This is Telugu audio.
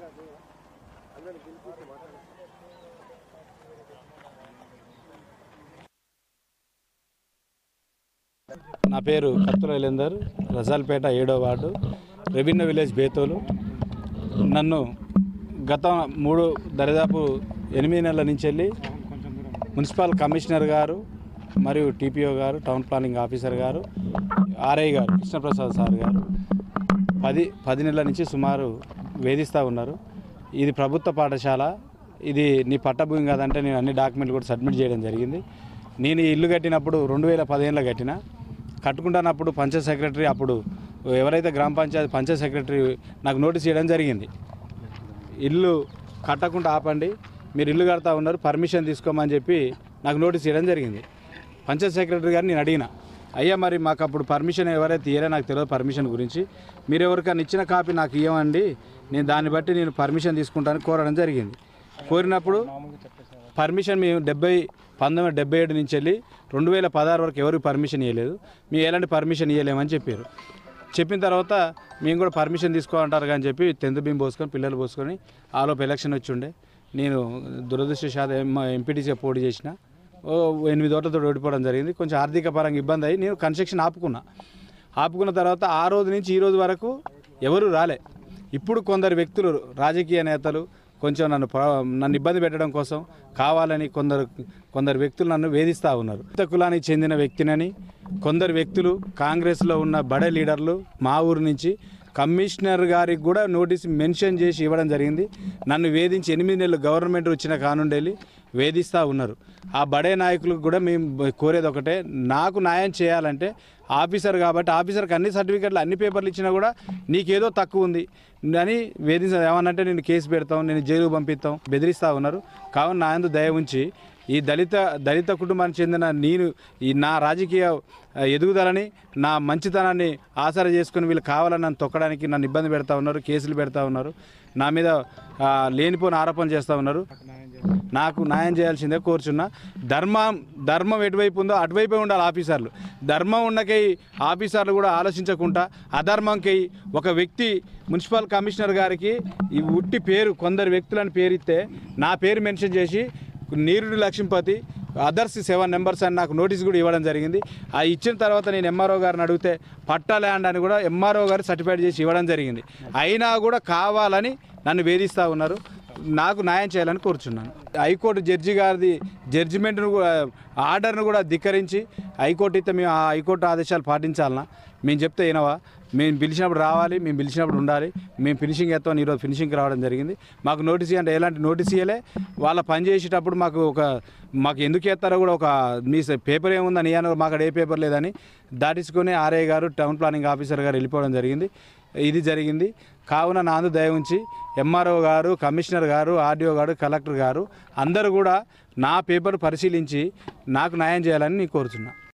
నా పేరు కత్తుల ఇలేందర్, రజాల్పేట 7వ వార్డు, రెవెన్యూ విలేజ్ బేతోలు. నన్ను గత దరిదాపు 8 నెలల నుంచి వెళ్ళి మున్సిపల్ కమిషనర్ గారు మరియు టీపీఓ గారు, టౌన్ ప్లానింగ్ ఆఫీసర్ గారు, ఆర్ఐ గారు కృష్ణప్రసాద్ సార్ గారు 10 నెలల నుంచి సుమారు వేధిస్తూ ఉన్నారు. ఇది ప్రభుత్వ పాఠశాల, ఇది నీ పట్టభూమి కాదంటే నేను అన్ని డాక్యుమెంట్లు కూడా సబ్మిట్ చేయడం జరిగింది. నేను ఈ ఇల్లు కట్టినప్పుడు 2015లో కట్టుకుంటున్నప్పుడు పంచాయత్ సెక్రటరీ, అప్పుడు ఎవరైతే గ్రామ పంచాయత్ సెక్రటరీ నాకు నోటీస్ ఇవ్వడం జరిగింది. ఇల్లు కట్టకుండా ఆపండి, మీరు ఇల్లు కడతా ఉన్నారు, పర్మిషన్ తీసుకోమని చెప్పి నాకు నోటీస్ ఇవ్వడం జరిగింది. పంచాయత్ సెక్రటరీ గారిని నేను అడిగిన, అయ్యా మరి మాకు అప్పుడు పర్మిషన్ ఎవరైతే ఇయ్యారో నాకు తెలియదు, పర్మిషన్ గురించి మీరు ఎవరికైనా ఇచ్చిన కాపీ నాకు ఇవ్వండి, నేను దాన్ని బట్టి నేను పర్మిషన్ తీసుకుంటానని కోరడం జరిగింది. కోరినప్పుడు పర్మిషన్ మేము 1977 నుంచి వెళ్ళి 2016 వరకు ఎవరికి పర్మిషన్ ఇవ్వలేదు, మేము ఎలాంటి పర్మిషన్ ఇవ్వలేమని చెప్పారు. చెప్పిన తర్వాత మేము కూడా పర్మిషన్ తీసుకోవాలంటారు కానీ చెప్పి 10th బీమ్ పోసుకొని పిల్లలు పోసుకొని ఆలోపు ఎలక్షన్ వచ్చి ఉండే. నేను దురదృష్టవశాత్తు ఎంపీటీసీగా పోటీ చేసిన 8 ఓట్లతో ఓడిపోవడం జరిగింది. కొంచెం ఆర్థిక పరంగా ఇబ్బంది అయ్యి నేను కన్స్ట్రక్షన్ ఆపుకున్న తర్వాత ఆ రోజు నుంచి ఈ రోజు వరకు ఎవరు రాలే. ఇప్పుడు కొందరు వ్యక్తులు, రాజకీయ నేతలు కొంచెం నన్ను ఇబ్బంది పెట్టడం కోసం కావాలని కొందరు వ్యక్తులు నన్ను వేధిస్తూ ఉన్నారు. కులానికి చెందిన వ్యక్తినని కొందరు వ్యక్తులు, కాంగ్రెస్లో ఉన్న బడే లీడర్లు మా ఊరు నుంచి కమిషనర్ గారికి కూడా నోటీస్ మెన్షన్ చేసి ఇవ్వడం జరిగింది. నన్ను వేధించి 8 నెలలు గవర్నమెంట్ వచ్చిన కానుండేలి వేధిస్తూ ఉన్నారు. ఆ బడే నాయకులకు కూడా మేము కోరేది ఒకటే, నాకు న్యాయం చేయాలంటే ఆఫీసర్ కాబట్టి ఆఫీసర్కి అన్ని సర్టిఫికెట్లు అన్ని పేపర్లు ఇచ్చినా కూడా నీకేదో తక్కువ ఉంది అని వేధించారు. ఏమన్నంటే నేను కేసు పెడతాం, నేను జైలుకు పంపిస్తాం, బెదిరిస్తూ ఉన్నారు. కావున నా యందు దయ ఉంచి ఈ దళిత కుటుంబానికి చెందిన నేను నా రాజకీయ ఎదుగుదలని, నా మంచితనాన్ని ఆసరా చేసుకుని వీళ్ళు కావాలని నన్ను తొక్కడానికి నన్ను ఇబ్బంది పెడతా ఉన్నారు, కేసులు పెడతా ఉన్నారు, నా మీద లేనిపోని ఆరోపణలు చేస్తూ ఉన్నారు. నాకు న్యాయం చేయాల్సిందే కోరుచున్నా. ధర్మం ఎటువైపు ఉందో అటువైపే ఉండాలి ఆఫీసర్లు. ధర్మం ఉన్నకై ఆఫీసర్లు కూడా ఆలోచించకుండా అధర్మంకై ఒక వ్యక్తి మున్సిపల్ కమిషనర్ గారికి ఈ ఉట్టి పేరు, కొందరు వ్యక్తులని పేరిస్తే నా పేరు మెన్షన్ చేసి నీరుడు లక్ష్మీపతి అదర్స్ 7 నెంబర్స్ అని నాకు నోటీస్ కూడా ఇవ్వడం జరిగింది. ఆ ఇచ్చిన తర్వాత నేను ఎంఆర్ఓ గారిని అడిగితే పట్టా ల్యాండ్ అని కూడా ఎంఆర్ఓ గారు సర్టిఫైడ్ చేసి ఇవ్వడం జరిగింది. అయినా కూడా కావాలని నన్ను వేధిస్తూ ఉన్నారు. నాకు న్యాయం చేయాలని కోరుచున్నాను. హైకోర్టు జడ్జి గారిది జడ్జిమెంట్ను ఆర్డర్ను కూడా ధిక్కరించి హైకోర్టు అయితే మేము ఆ హైకోర్టు ఆదేశాలు పాటించాలన్నా? మేము చెప్తే వినవా? మేము పిలిచినప్పుడు రావాలి, మేము పిలిచినప్పుడు ఉండాలి. మేము ఫినిషింగ్ ఎత్తాం, ఈరోజు ఫినిషింగ్కి రావడం జరిగింది. మాకు నోటీస్ అంటే ఎలాంటి నోటీస్ ఇవ్వలే. వాళ్ళ పని చేసేటప్పుడు మాకు ఎందుకు ఎత్తారో కూడా ఒక మీ పేపర్ ఏముందని ఇవ్వను, మాకు అక్కడ ఏ పేపర్ లేదని దాటించుకొని ఆర్ఐ గారు, టౌన్ ప్లానింగ్ ఆఫీసర్ గారు వెళ్ళిపోవడం జరిగింది. ఇది జరిగింది. కావున నాందు దయ ఉంచి ఎంఆర్ఓ గారు, కమిషనర్ గారు, ఆర్డీఓ గారు, కలెక్టర్ గారు అందరూ కూడా నా పేపర్ పరిశీలించి నాకు న్యాయం చేయాలని నేను కోరుతున్నా.